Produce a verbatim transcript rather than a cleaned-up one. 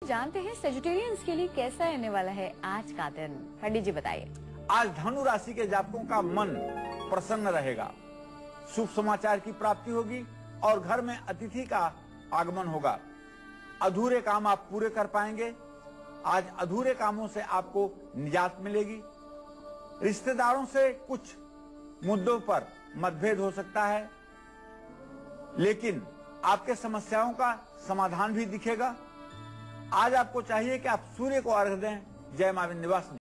जानते हैं सेजिटेरियंस के लिए कैसा रहने वाला है आज का दिन। पंडित जी बताइए। आज धनु राशि के जातकों का मन प्रसन्न रहेगा, शुभ समाचार की प्राप्ति होगी और घर में अतिथि का आगमन होगा। अधूरे काम आप पूरे कर पाएंगे। आज अधूरे कामों से आपको निजात मिलेगी। रिश्तेदारों से कुछ मुद्दों पर मतभेद हो सकता है, लेकिन आपके समस्याओं का समाधान भी दिखेगा। आज आपको चाहिए कि आप सूर्य को अर्घ दें। जय मां विंध्यवासिनी।